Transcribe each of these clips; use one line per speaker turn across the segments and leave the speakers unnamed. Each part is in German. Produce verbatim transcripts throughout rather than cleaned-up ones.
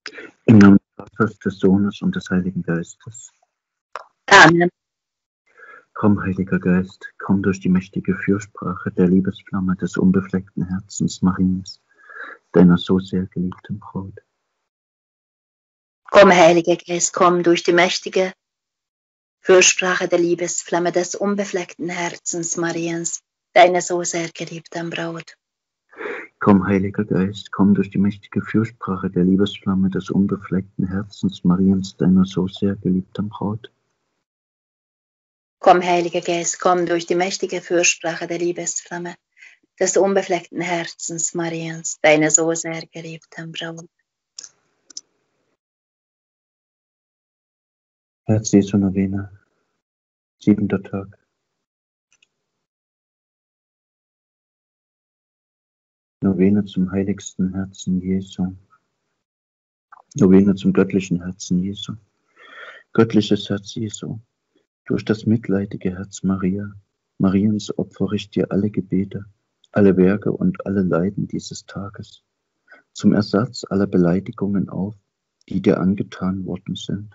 Im Namen des Vaters, des Sohnes und des Heiligen Geistes.
Amen.
Komm, Heiliger Geist, komm durch die mächtige Fürsprache der Liebesflamme des unbefleckten Herzens Mariens, deiner so sehr geliebten Braut.
Komm, Heiliger Geist, komm durch die mächtige Fürsprache der Liebesflamme des unbefleckten Herzens Mariens, deiner so sehr geliebten Braut.
Komm, Heiliger Geist, komm durch die mächtige Fürsprache der Liebesflamme des unbefleckten Herzens Mariens, deiner so sehr geliebten Braut.
Komm, Heiliger Geist, komm durch die mächtige Fürsprache der Liebesflamme des unbefleckten Herzens Mariens, deiner so sehr geliebten Braut.
Herz Jesu Novene, siebenter Tag. Novene zum heiligsten Herzen Jesu. Novene zum göttlichen Herzen Jesu. Göttliches Herz Jesu, durch das mitleidige Herz Maria, Mariens opfere ich dir alle Gebete, alle Werke und alle Leiden dieses Tages, zum Ersatz aller Beleidigungen auf, die dir angetan worden sind.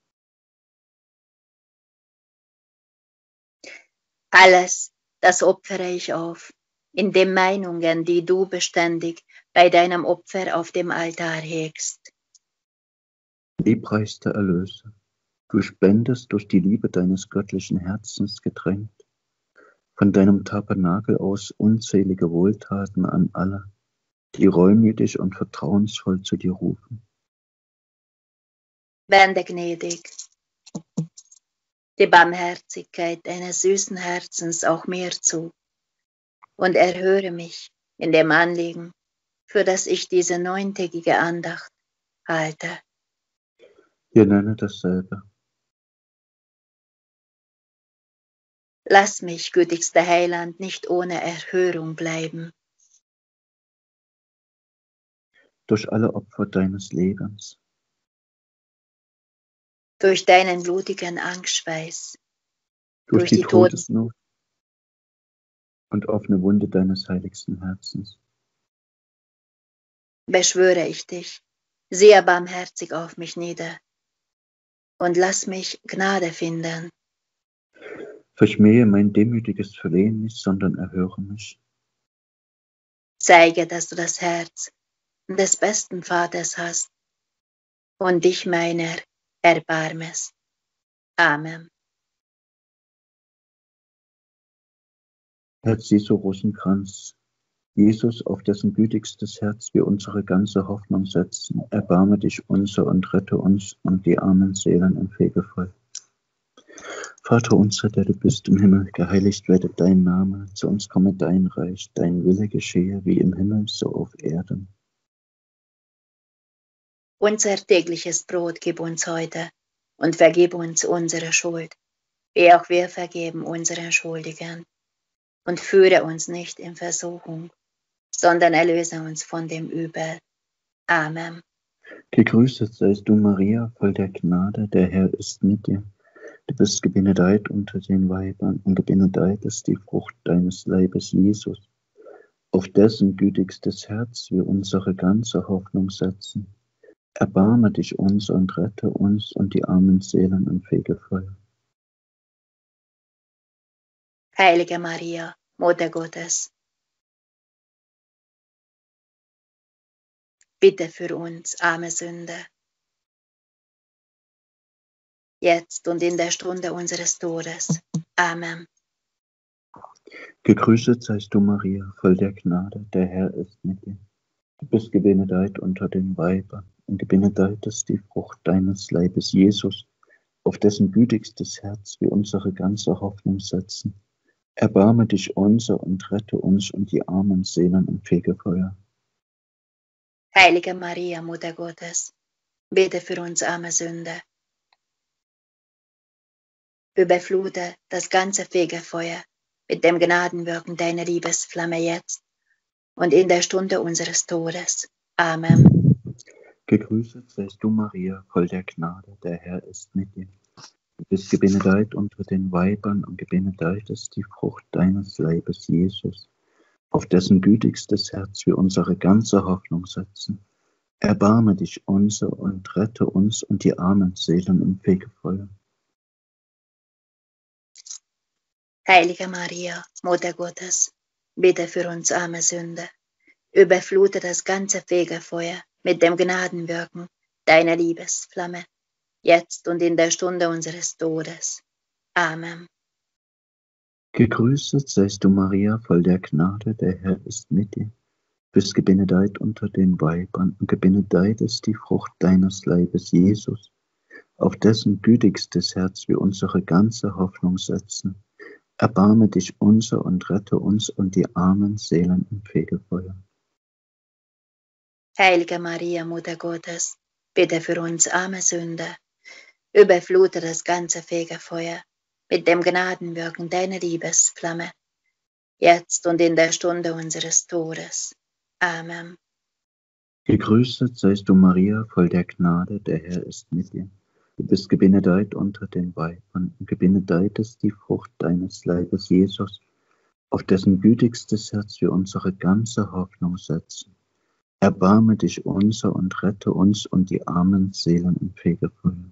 Alles, das opfere ich auf, in den Meinungen, die du beständig bei deinem Opfer auf dem Altar hegst.
Liebreichster Erlöser, du spendest durch die Liebe deines göttlichen Herzens gedrängt, von deinem Tabernakel aus unzählige Wohltaten an alle, die reumütig und vertrauensvoll zu dir rufen.
Wende gnädig die Barmherzigkeit deines süßen Herzens auch mir zu und erhöre mich in dem Anliegen, für das ich diese neuntägige Andacht halte.
Wir nennen dasselbe.
Lass mich, gütigster Heiland, nicht ohne Erhörung bleiben.
Durch alle Opfer deines Lebens,
durch deinen blutigen Angstschweiß,
durch,
durch
die,
die
Todesnot und offene Wunde deines heiligsten Herzens,
beschwöre ich dich, sehe barmherzig auf mich nieder und lass mich Gnade finden.
Verschmähe mein demütiges Flehen nicht, sondern erhöre mich.
Zeige, dass du das Herz des besten Vaters hast und dich meiner erbarmest. Amen.
Herz Jesu Rosenkranz, Jesus, auf dessen gütigstes Herz wir unsere ganze Hoffnung setzen, erbarme dich unser und rette uns und die armen Seelen im Fegefeuer. Vater unser, der du bist im Himmel, geheiligt werde dein Name, zu uns komme dein Reich, dein Wille geschehe, wie im Himmel, so auf Erden.
Unser tägliches Brot gib uns heute und vergib uns unsere Schuld, wie auch wir vergeben unseren Schuldigen. Und führe uns nicht in Versuchung, sondern erlöse uns von dem Übel. Amen.
Gegrüßet seist du, Maria, voll der Gnade, der Herr ist mit dir. Du bist gebenedeit unter den Weibern und gebenedeit ist die Frucht deines Leibes, Jesus, auf dessen gütigstes Herz wir unsere ganze Hoffnung setzen. Erbarme dich uns und rette uns und die armen Seelen im Fegefeuer.
Heilige Maria, Mutter Gottes, bitte für uns arme Sünder, jetzt und in der Stunde unseres Todes. Amen.
Gegrüßet seist du, Maria, voll der Gnade, der Herr ist mit dir. Du bist gebenedeit unter den Weibern und gebenedeit ist die Frucht deines Leibes, Jesus, auf dessen gütigstes Herz wir unsere ganze Hoffnung setzen. Erbarme dich unser und rette uns und die armen Seelen im Fegefeuer.
Heilige Maria, Mutter Gottes, bitte für uns arme Sünder. Überflute das ganze Fegefeuer mit dem Gnadenwirken deiner Liebesflamme jetzt und in der Stunde unseres Todes. Amen.
Gegrüßet seist du, Maria, voll der Gnade, der Herr ist mit dir. Du bist gebenedeit unter den Weibern und gebenedeit ist die Frucht deines Leibes, Jesus, auf dessen gütigstes Herz wir unsere ganze Hoffnung setzen. Erbarme dich unser und rette uns und die armen Seelen im Fegefeuer.
Heilige Maria, Mutter Gottes, bitte für uns arme Sünder. Überflute das ganze Fegefeuer mit dem Gnadenwirken deiner Liebesflamme, jetzt und in der Stunde unseres Todes. Amen.
Gegrüßet seist du, Maria, voll der Gnade, der Herr ist mit dir. Du bist gebenedeit unter den Weibern und gebenedeit ist die Frucht deines Leibes, Jesus, auf dessen gütigstes Herz wir unsere ganze Hoffnung setzen. Erbarme dich unser und rette uns und die armen Seelen im Fegefeuer.
Heilige Maria, Mutter Gottes, bitte für uns arme Sünder. Überflute das ganze Fegefeuer mit dem Gnadenwirken deiner Liebesflamme, jetzt und in der Stunde unseres Todes. Amen.
Gegrüßet seist du, Maria, voll der Gnade, der Herr ist mit dir. Du bist gebenedeit unter den Weibern und gebenedeit ist die Frucht deines Leibes, Jesus, auf dessen gütigstes Herz wir unsere ganze Hoffnung setzen. Erbarme dich unser und rette uns und die armen Seelen im Fegefeuer.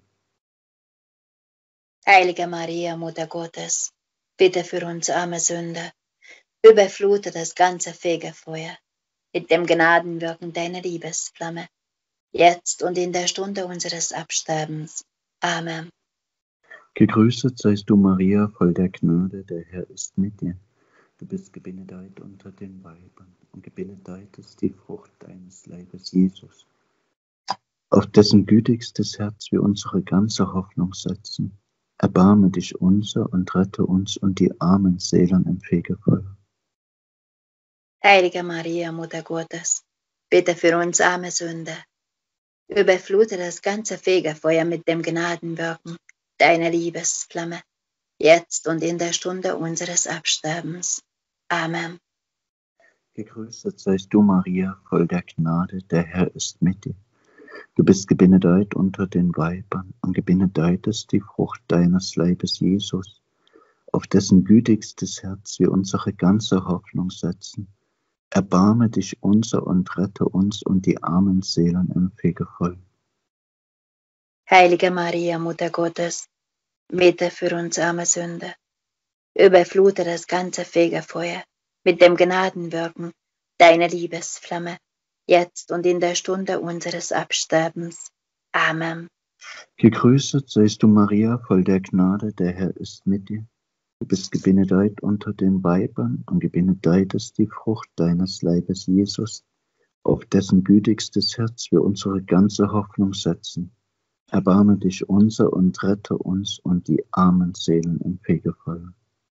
Heilige Maria, Mutter Gottes, bitte für uns arme Sünder. Überflute das ganze Fegefeuer mit dem Gnadenwirken deiner Liebesflamme, jetzt und in der Stunde unseres Absterbens. Amen.
Gegrüßet seist du, Maria, voll der Gnade, der Herr ist mit dir. Du bist gebenedeit unter den Weibern und gebenedeit ist die Frucht deines Leibes, Jesus, auf dessen gütigstes Herz wir unsere ganze Hoffnung setzen. Erbarme dich unser und rette uns und die armen Seelen im Fegefeuer.
Heilige Maria, Mutter Gottes, bitte für uns arme Sünder. Überflute das ganze Fegefeuer mit dem Gnadenwirken deiner Liebesflamme, jetzt und in der Stunde unseres Absterbens. Amen.
Gegrüßet seist du, Maria, voll der Gnade, der Herr ist mit dir. Du bist gebenedeit unter den Weibern und gebenedeit ist die Frucht deines Leibes, Jesus, auf dessen gütigstes Herz wir unsere ganze Hoffnung setzen. Erbarme dich unser und rette uns und die armen Seelen im Fegefeuer.
Heilige Maria, Mutter Gottes, bitte für uns arme Sünder. Überflute das ganze Fegefeuer mit dem Gnadenwirken deiner Liebesflamme, jetzt und in der Stunde unseres Absterbens. Amen.
Gegrüßet seist du, Maria, voll der Gnade, der Herr ist mit dir. Du bist gebenedeit unter den Weibern und gebenedeit ist die Frucht deines Leibes, Jesus, auf dessen gütigstes Herz wir unsere ganze Hoffnung setzen. Erbarme dich unser und rette uns und die armen Seelen im Fegefeuer.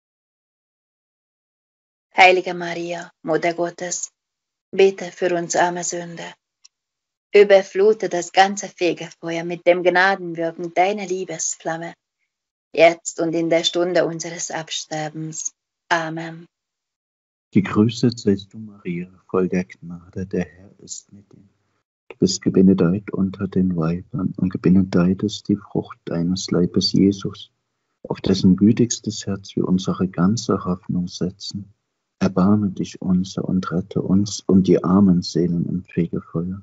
Heilige Maria, Mutter Gottes, bitte für uns arme Sünder. Überflute das ganze Fegefeuer mit dem Gnadenwirken deiner Liebesflamme, jetzt und in der Stunde unseres Absterbens. Amen.
Gegrüßet seist du, Maria, voll der Gnade, der Herr ist mit dir. Du bist gebenedeit unter den Weibern und gebenedeit ist die Frucht deines Leibes, Jesus, auf dessen gütigstes Herz wir unsere ganze Hoffnung setzen. Erbarme dich unser und rette uns und die armen Seelen im Fegefeuer.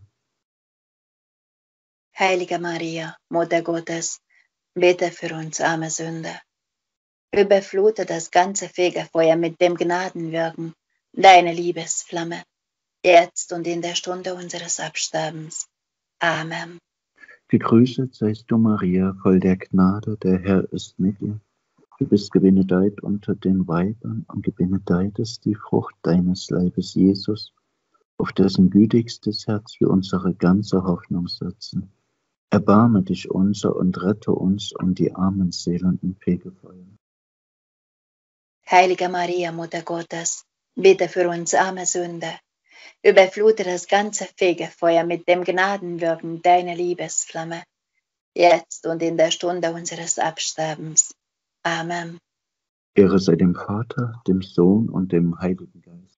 Heilige Maria, Mutter Gottes, bitte für uns arme Sünder. Überflute das ganze Fegefeuer mit dem Gnadenwirken deiner Liebesflamme, jetzt und in der Stunde unseres Absterbens. Amen.
Gegrüßet seist du, Maria, voll der Gnade, der Herr ist mit dir. Du bist gebenedeit unter den Weibern und gebenedeit ist die Frucht deines Leibes, Jesus, auf dessen gütigstes Herz wir unsere ganze Hoffnung setzen. Erbarme dich unser und rette uns und die armen Seelen im Fegefeuer.
Heilige Maria, Mutter Gottes, bitte für uns arme Sünder. Überflute das ganze Fegefeuer mit dem Gnadenwirken deiner Liebesflamme, jetzt und in der Stunde unseres Absterbens. Amen.
Ehre sei dem Vater, dem Sohn und dem Heiligen Geist.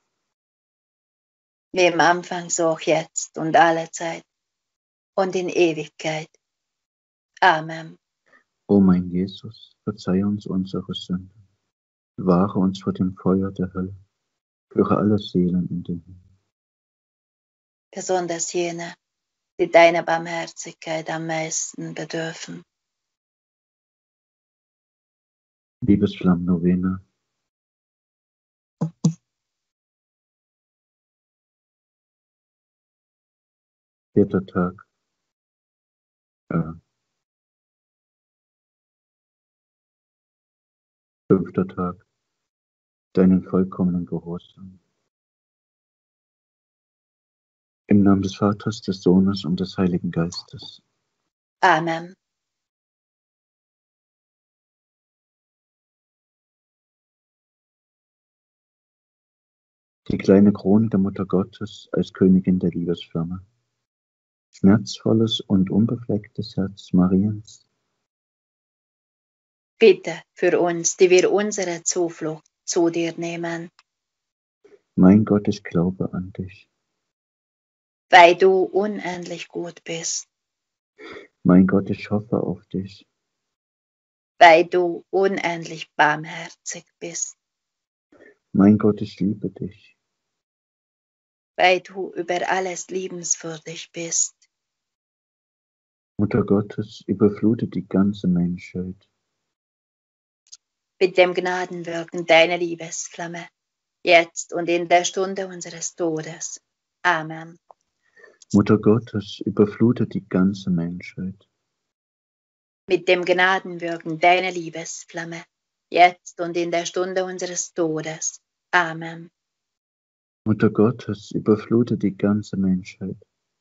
Wie im Anfang, so auch jetzt und alle Zeit und in Ewigkeit. Amen.
O mein Jesus, verzeih uns unsere Sünden, bewahre uns vor dem Feuer der Hölle, führe alle Seelen in den Himmel.
Besonders jene, die deiner Barmherzigkeit am meisten bedürfen.
Liebesflammen-Novene. Vierter Tag. Äh, fünfter Tag. Deinen vollkommenen Gehorsam. Im Namen des Vaters, des Sohnes und des Heiligen Geistes.
Amen.
Die kleine Krone der Mutter Gottes als Königin der Liebesflamme. Schmerzvolles und unbeflecktes Herz Mariens.
Bitte für uns, die wir unsere Zuflucht zu dir nehmen.
Mein Gott, ich glaube an dich.
Weil du unendlich gut bist.
Mein Gott, ich hoffe auf dich.
Weil du unendlich barmherzig bist.
Mein Gott, ich liebe dich.
Weil du über alles liebenswürdig bist.
Mutter Gottes, überflute die ganze Menschheit.
Mit dem Gnadenwirken deiner Liebesflamme, jetzt und in der Stunde unseres Todes. Amen.
Mutter Gottes, überflute die ganze Menschheit.
Mit dem Gnadenwirken deiner Liebesflamme, jetzt und in der Stunde unseres Todes. Amen.
Mutter Gottes, überflute die ganze Menschheit.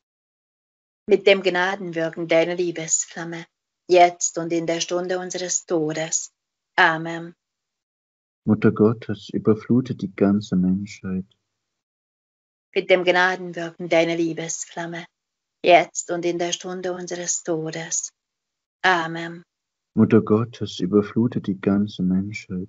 Mit dem Gnadenwirken deiner Liebesflamme, jetzt und in der Stunde unseres Todes. Amen.
Mutter Gottes, überflute die ganze Menschheit.
Mit dem Gnadenwirken deiner Liebesflamme, jetzt und in der Stunde unseres Todes. Amen.
Mutter Gottes, überflute die ganze Menschheit.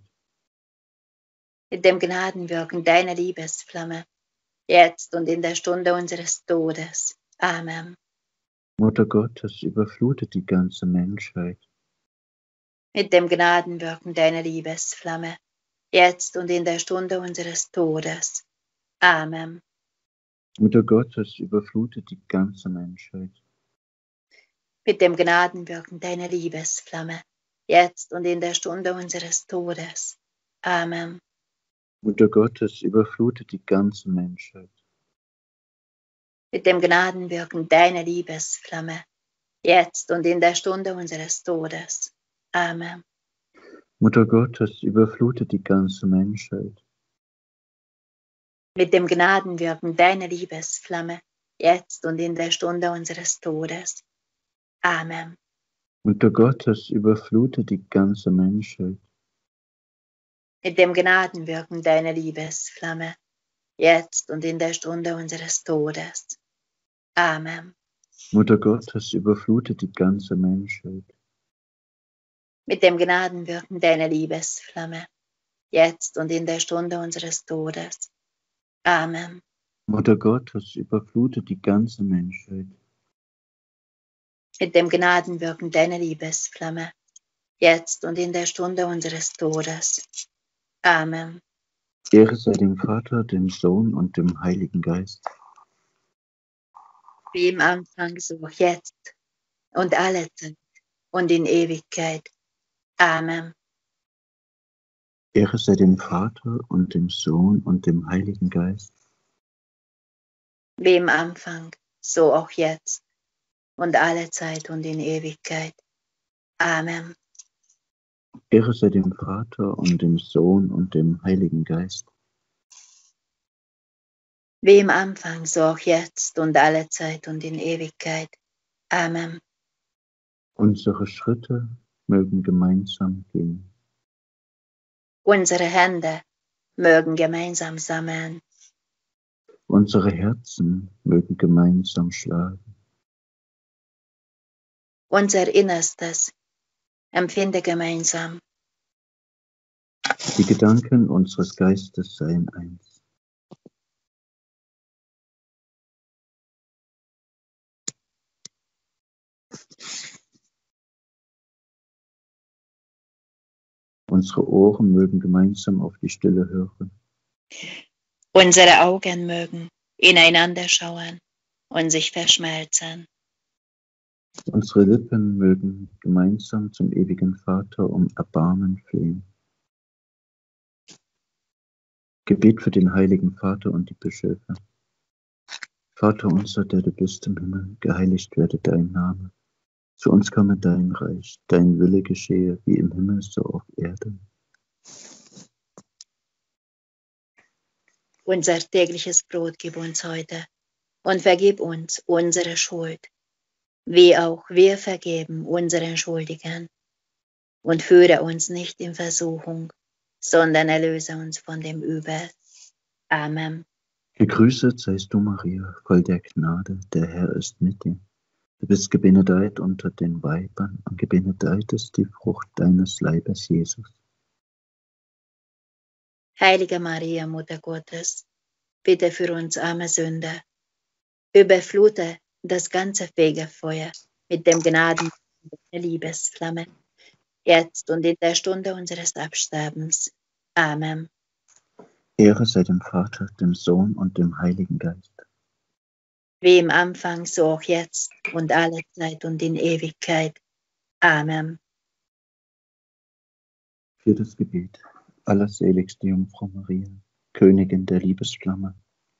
Mit dem Gnadenwirken deiner Liebesflamme, jetzt und in der Stunde unseres Todes. Amen.
Mutter Gottes, überflute die ganze Menschheit.
Mit dem Gnadenwirken deiner Liebesflamme, jetzt und in der Stunde unseres Todes. Amen.
Mutter Gottes, überflute die ganze Menschheit.
Mit dem Gnadenwirken deiner Liebesflamme, jetzt und in der Stunde unseres Todes. Amen.
Mutter Gottes, überflute die ganze Menschheit.
Mit dem Gnadenwirken deiner Liebesflamme, jetzt und in der Stunde unseres Todes. Amen.
Mutter Gottes, überflute die ganze Menschheit.
Mit dem Gnadenwirken deiner Liebesflamme, jetzt und in der Stunde unseres Todes. Amen.
Mutter Gottes, überflute die ganze Menschheit.
Mit dem Gnadenwirken deiner Liebesflamme, jetzt und in der Stunde unseres Todes. Amen.
Mutter Gottes, überflute die ganze Menschheit.
Mit dem Gnadenwirken deiner Liebesflamme, jetzt und in der Stunde unseres Todes. Amen.
Mutter Gottes, überflute die ganze Menschheit.
Mit dem Gnadenwirken deiner Liebesflamme, jetzt und in der Stunde unseres Todes. Amen.
Ehre sei dem Vater, dem Sohn und dem Heiligen Geist.
Wie im Anfang, so auch jetzt und alle Zeit und in Ewigkeit. Amen.
Ehre sei dem Vater und dem Sohn und dem Heiligen Geist.
Wie im Anfang, so auch jetzt und alle Zeit und in Ewigkeit. Amen.
Ehre sei dem Vater und dem Sohn und dem Heiligen Geist.
Wie im Anfang, so auch jetzt und alle Zeit und in Ewigkeit. Amen.
Unsere Schritte mögen gemeinsam gehen.
Unsere Hände mögen gemeinsam sammeln.
Unsere Herzen mögen gemeinsam schlagen.
Unser Innerstes empfinde gemeinsam.
Die Gedanken unseres Geistes seien eins. Unsere Ohren mögen gemeinsam auf die Stille hören.
Unsere Augen mögen ineinander schauen und sich verschmelzen.
Unsere Lippen mögen gemeinsam zum ewigen Vater um Erbarmen flehen. Gebet für den heiligen Vater und die Bischöfe. Vater unser, der du bist im Himmel, geheiligt werde dein Name. Zu uns komme dein Reich, dein Wille geschehe, wie im Himmel so auf Erden.
Unser tägliches Brot gib uns heute und vergib uns unsere Schuld, wie auch wir vergeben unseren Schuldigern. Und führe uns nicht in Versuchung, sondern erlöse uns von dem Übel. Amen.
Gegrüßet seist du, Maria, voll der Gnade, der Herr ist mit dir. Du bist gebenedeit unter den Weibern und gebenedeit ist die Frucht deines Leibes, Jesus.
Heilige Maria, Mutter Gottes, bitte für uns arme Sünder, überflute das ganze Fegefeuer mit dem Gnaden der Liebesflamme, jetzt und in der Stunde unseres Absterbens. Amen.
Ehre sei dem Vater, dem Sohn und dem Heiligen Geist.
Wie im Anfang, so auch jetzt und alle Zeit und in Ewigkeit. Amen.
Viertes Gebet. Allerseligste Jungfrau Maria, Königin der Liebesflamme.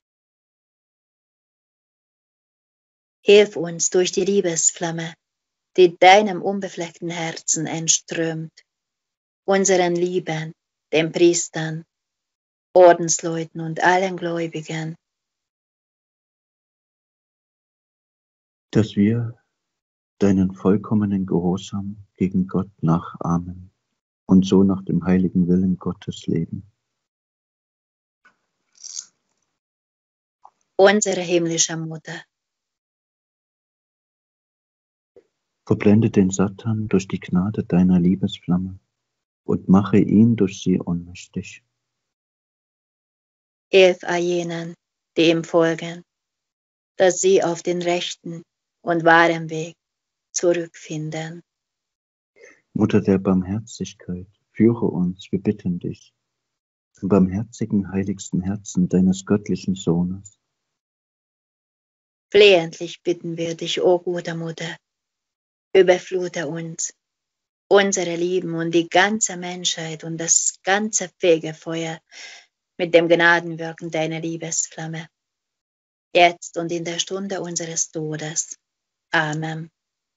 Hilf uns durch die Liebesflamme, die deinem unbefleckten Herzen entströmt, unseren Lieben, den Priestern, Ordensleuten und allen Gläubigen,
dass wir deinen vollkommenen Gehorsam gegen Gott nachahmen und so nach dem heiligen Willen Gottes leben.
unsere himmlische Mutter,
Verblende den Satan durch die Gnade deiner Liebesflamme und mache ihn durch sie ohnmächtig.
hilf all jenen, die ihm folgen, dass sie auf den rechten und wahren Weg zurückfinden.
Mutter der Barmherzigkeit, führe uns, wir bitten dich, zum barmherzigen heiligsten Herzen deines göttlichen Sohnes.
Flehentlich bitten wir dich, o gute Mutter, überflute uns, unsere Lieben und die ganze Menschheit und das ganze Fegefeuer mit dem Gnadenwirken deiner Liebesflamme, jetzt und in der Stunde unseres Todes. Amen.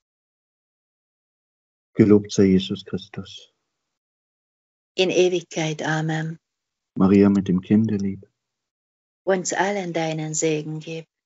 Gelobt sei Jesus Christus.
In Ewigkeit. Amen.
Maria mit dem Kinde lieb.
Uns allen deinen Segen gib.